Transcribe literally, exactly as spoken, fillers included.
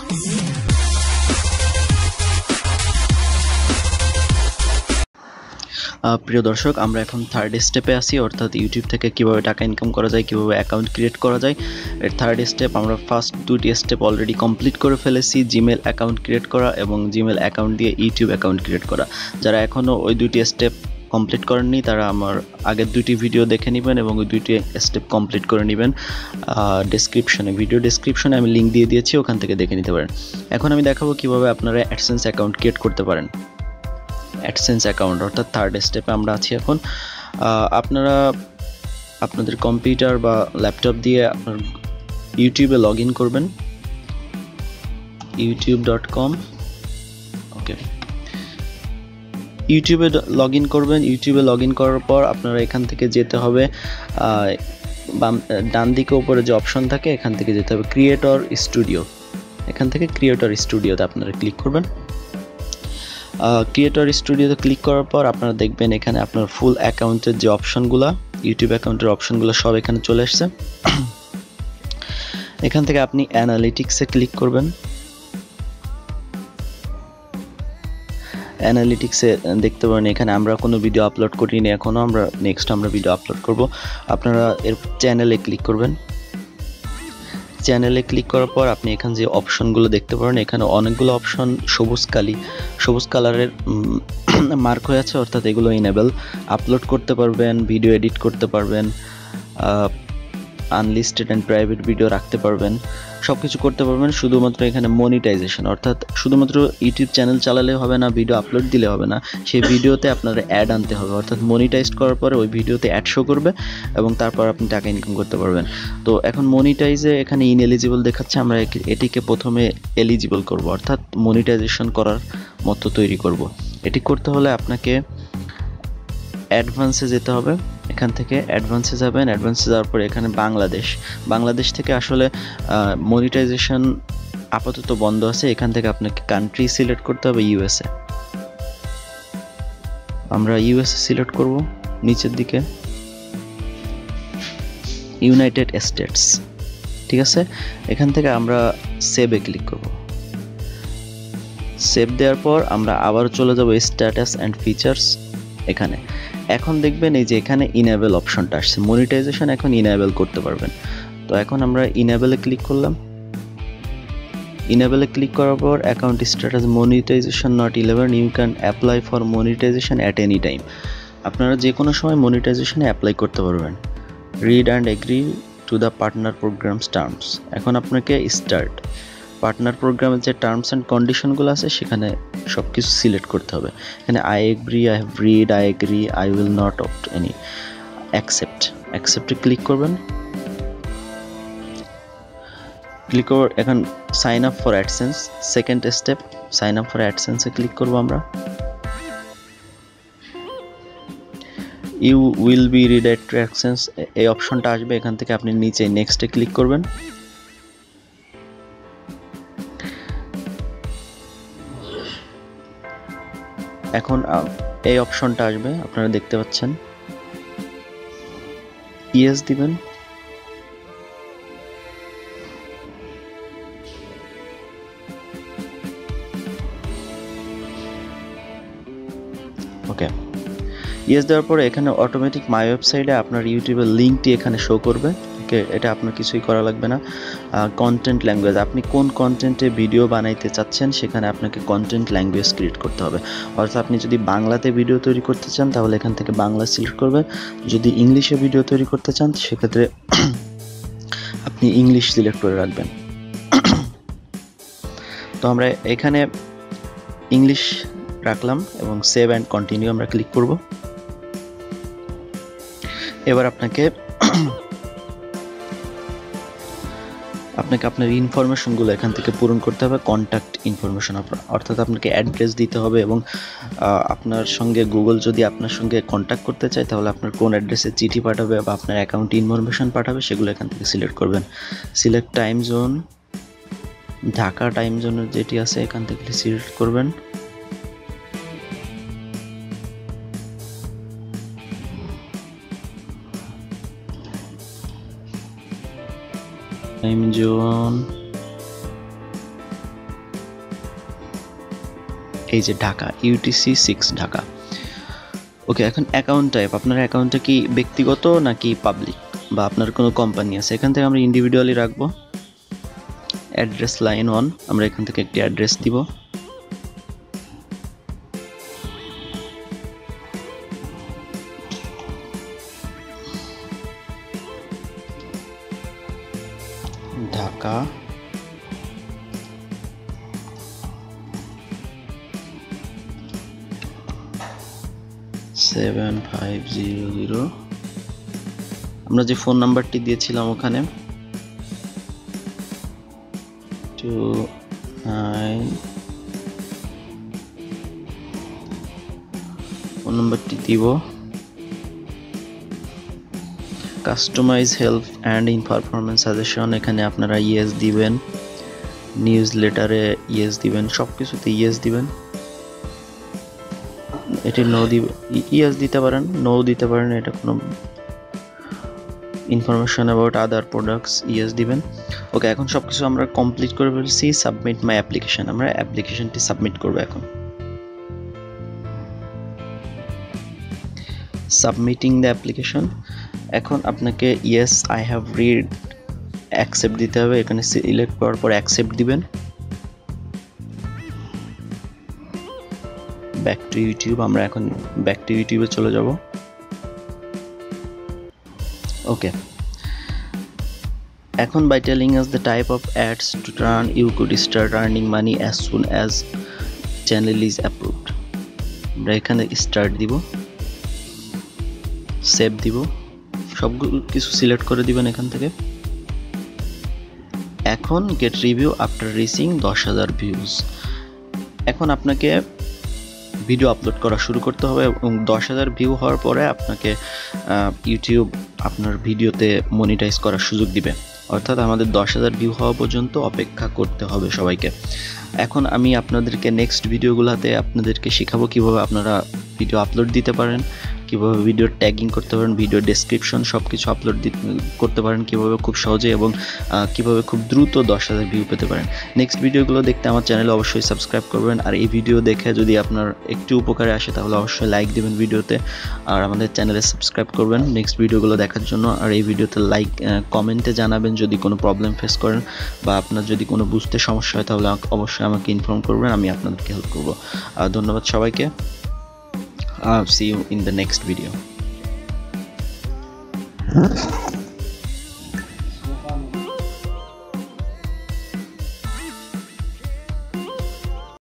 প্রিয় দর্শক, আমরা এখন থার্ড স্টেপে আছি, অর্থাৎ ইউটিউব থেকে কিভাবে টাকা ইনকাম করা যায়, কিভাবে অ্যাকাউন্ট ক্রিয়েট করা যায়। এর থার্ড স্টেপ আমরা ফার্স্ট দুটি স্টেপ অলরেডি কমপ্লিট করে ফেলেছি, জিমেল অ্যাকাউন্ট ক্রিয়েট করা এবং জিমেল অ্যাকাউন্ট দিয়ে ইউটিউব অ্যাকাউন্ট ক্রিয়েট করা। যারা এখনও ওই দুটি স্টেপ কমপ্লিট করেননি তারা আমার আগের দুটি ভিডিও দেখে নেবেন এবং ওই দুইটি স্টেপ কমপ্লিট করে নেবেন। ডেসক্রিপশনে ভিডিও ডেসক্রিপশনে আমি লিঙ্ক দিয়ে দিয়েছি, ওখান থেকে দেখে নিতে পারেন। এখন আমি দেখাবো কিভাবে আপনারা অ্যাডসেন্স অ্যাকাউন্ট ক্রিয়েট করতে পারেন। অ্যাডসেন্স অ্যাকাউন্ট অর্থাৎ থার্ড স্টেপে আমরা আছি এখন। আপনারা আপনাদের কম্পিউটার বা ল্যাপটপ দিয়ে আপনার ইউটিউবে লগ ইন করবেন, ইউটিউব ডট কম। ওকে, ইউটিউবে লগ ইন করবেন। ইউটিউবে লগ ইন করার পর আপনারা এখান থেকে যেতে হবে, বাম ডান দিকে উপরে যে অপশন থাকে এখান থেকে যেতে হবে ক্রিয়েটর স্টুডিও। এখান থেকে ক্রিয়েটর স্টুডিওতে আপনারা ক্লিক করবেন। ক্রিয়েটর স্টুডিওতে ক্লিক করার পর আপনারা দেখবেন এখানে আপনার ফুল অ্যাকাউন্টের যে অপশনগুলো, ইউটিউব অ্যাকাউন্টের অপশনগুলো সব এখানে চলে আসছে। এখান থেকে আপনি অ্যানালিটিক্সে ক্লিক করবেন। অ্যানালিটিক্সে দেখতে পারেন এখানে আমরা কোনো ভিডিও আপলোড করিনি এখনও, আমরা নেক্সট আমরা ভিডিও আপলোড করব। আপনারা এর চ্যানেলে ক্লিক করবেন। চ্যানেলে ক্লিক করার পর আপনি এখানে যে অপশনগুলো দেখতে পারেন, এখানে অনেকগুলো অপশন সবুজ কালি সবুজ কালারের মার্ক হয়ে আছে, অর্থাৎ এগুলো ইনেবল। আপলোড করতে পারবেন, ভিডিও এডিট করতে পারবেন, আনলিস্টেড অ্যান্ড প্রাইভেট ভিডিও রাখতে পারবেন, সব কিছু করতে পারবেন। শুধুমাত্র এখানে মনিটাইজেশন, অর্থাৎ শুধুমাত্র ইউটিউব চ্যানেল চালালে হবে না, ভিডিও আপলোড দিলে হবে না, সেই ভিডিওতে আপনার অ্যাড আনতে হবে। অর্থাৎ মনিটাইজ করার পরে ওই ভিডিওতে অ্যাড শো করবে এবং তারপর আপনি টাকা ইনকাম করতে পারবেন। তো এখন মনিটাইজে এখানে ইনএলিজিবল দেখাচ্ছে, আমরা এটিকে প্রথমে এলিজিবল করব, অর্থাৎ মনিটাইজেশন করার মতো তৈরি করব। এটি করতে হলে আপনাকে অ্যাডভান্সে যেতে হবে। এখান থেকে অ্যাডভান্সে যাবেন। অ্যাডভান্সে যাওয়ার পরে এখানে বাংলাদেশ বাংলাদেশ থেকে আসলে মনিটাইজেশন আপাতত বন্ধ আছে। এখান থেকে আপনাকে কান্ট্রি সিলেক্ট করতে হবে, ইউএসএ। আমরা ইউএসএ সিলেক্ট করব, নিচের দিকে ইউনাইটেড স্টেটস, ঠিক আছে। এখান থেকে আমরা সেভে ক্লিক করব। সেভ দেওয়ার পর আমরা আবার চলে যাব স্ট্যাটাস অ্যান্ড ফিচার্স। এখানে এখন দেখবেন এই যে এখানে ইনেবল অপশনটা আসছে, মনিটাইজেশন এখন ইনেবল করতে পারবেন। তো এখন আমরা ইনেবলে ক্লিক করলাম। ইনেবলে ক্লিক করার পর account status monetization not eleven, you can apply for monetization at any time. আপনারা যে কোনো সময় মনিটাইজেশনে অ্যাপ্লাই করতে পারবেন। Read and agree to the partner programs terms. এখন আপনাকে স্টার্ট পার্টনার প্রোগ্রামের যে টার্মস অ্যান্ড কন্ডিশনগুলো আছে সেখানে সব কিছু সিলেক্ট করতে হবে। এখানে I agree, I have read, I agree, I will not opt any, accept অ্যাকসেপ্টে ক্লিক করবেন। ক্লিক করে এখন sign up for AdSense, second step sign up for অ্যাডসেন্সে ক্লিক করবো আমরা। You will be redirect to AdSense এই অপশনটা আসবে, এখান থেকে আপনি নিচে নেক্সটে ক্লিক করবেন। এখন এই অপশনটা আসবে, আপনারা দেখতে পাচ্ছেন, ইয়েস দিবেন। ওকে, ইয়েস দেওয়ার পরে এখানে অটোমেটিক মাই ওয়েবসাইটে আপনার ইউটিউবের লিঙ্কটি এখানে শো করবে। ওকে, এটা আপনার কিছুই করা লাগবে না। কন্টেন্ট ল্যাঙ্গুয়েজ, আপনি কোন কন্টেন্টে ভিডিও বানাইতে চাচ্ছেন সেখানে আপনাকে কন্টেন্ট ল্যাঙ্গুয়েজ ক্রিয়েট করতে হবে। অর্থাৎ আপনি যদি বাংলাতে ভিডিও তৈরি করতে চান তাহলে এখান থেকে বাংলা সিলেক্ট করবেন, যদি ইংলিশে ভিডিও তৈরি করতে চান সেক্ষেত্রে আপনি ইংলিশ সিলেক্ট করে রাখবেন। তো আমরা এখানে ইংলিশ রাখলাম এবং সেভ অ্যান্ড কন্টিনিউ আমরা ক্লিক করব। এবার আপনাকে আপনাকে আপনার ইনফরমেশনগুলো এখান থেকে পূরণ করতে হবে। কন্ট্যাক্ট ইনফরমেশন, অর্থাৎ আপনাকে অ্যাড্রেস দিতে হবে এবং আপনার সঙ্গে গুগল যদি আপনার সঙ্গে কন্ট্যাক্ট করতে চায় তাহলে আপনার কোন অ্যাড্রেসে চিঠি পাঠাবে বা আপনার অ্যাকাউন্ট ইনফরমেশন পাঠাবে সেগুলো এখান থেকে সিলেক্ট করবেন। Select time zone, Dhaka time জোনের যেটি আছে এখান থেকে সিলেক্ট করবেন। টাইম জোন এই যে Dhaka UTC six Dhaka. Okay, এখন অ্যাকাউন্ট টাইপ, আপনার অ্যাকাউন্টটা কি ব্যক্তিগত নাকি পাবলিক বা আপনার কোনো কোম্পানি আছে, এখান থেকে আমরা ইন্ডিভিজুয়ালি রাখবো। অ্যাড্রেস লাইন ওয়ান, আমরা এখান থেকে একটি অ্যাড্রেস দিব। Dhaka seven five zero zero, আমরা যে ফোন নাম্বারটি দিয়েছিলাম ওখানে টু নাইন, ফোন নাম্বারটি দিব। Customize help and in performance suggestion, এখানে আপনারা ইয়েস দিবেন, নিউজ লেটারে ইয়েস দিবেন, সব কিছুতে ইয়েস দিবেন। এটি নো দিবে, ইয়েস দিতে পারেন, নো দিতে পারেন, এটা কোনো information about other products yes দিবেন। ওকে, এখন সব কিছু আমরা কমপ্লিট করে ফেলছি। সাবমিট মাই অ্যাপ্লিকেশন, আমরা অ্যাপ্লিকেশনটি সাবমিট করব। এখন সাবমিটিং দ্য অ্যাপ্লিকেশন, এখন আপনাকে yes I have read accept দিতে হবে। এখানে সিলেক্ট করার পর অ্যাকসেপ্ট দিবেন। ব্যাক টু ইউটিউব, আমরা এখন ব্যাক টু ইউটিউবে চলে যাব। ওকে, এখন by telling us the type of ads to run you could start earning money as soon as channel is approved, আমরা এখানে স্টার্ট দিব, সেভ দিব, সবগুলো কিছু সিলেক্ট করে দিবেন এখান থেকে। এখন গেট রিভিউ আফটার রিচিং দশ হাজার ভিউজ, এখন আপনাকে ভিডিও আপলোড করা শুরু করতে হবে এবং দশ হাজার ভিউ হওয়ার পরে আপনাকে ইউটিউব আপনার ভিডিওতে মনিটাইজ করার সুযোগ দিবে, অর্থাৎ আমাদের দশ হাজার ভিউ হওয়া পর্যন্ত অপেক্ষা করতে হবে সবাইকে। এখন আমি আপনাদেরকে নেক্সট ভিডিওগুলোতে আপনাদেরকে শেখাবো কীভাবে আপনারা ভিডিও আপলোড দিতে পারেন, কীভাবে ভিডিও ট্যাগিং করতে পারেন, ভিডিও ডেসক্রিপশন সব কিছু আপলোড করতে পারেন কীভাবে খুব সহজে এবং কীভাবে খুব দ্রুত দশ হাজার ভিউ পেতে পারেন। নেক্সট ভিডিওগুলো দেখতে আমার চ্যানেলে অবশ্যই সাবস্ক্রাইব করবেন, আর এই ভিডিও দেখে যদি আপনার একটু উপকারে আসে তাহলে অবশ্যই লাইক দেবেন ভিডিওতে, আর আমাদের চ্যানেলে সাবস্ক্রাইব করবেন নেক্সট ভিডিওগুলো দেখার জন্য। আর এই ভিডিওতে লাইক কমেন্টে জানাবেন যদি কোনো প্রবলেম ফেস করেন বা আপনার যদি কোনো বুঝতে সমস্যা হয় তাহলে অবশ্যই আমাকে ইনফর্ম করবেন, আমি আপনাদেরকে হেল্প করবো। ধন্যবাদ সবাইকে। I'll see you in the next video.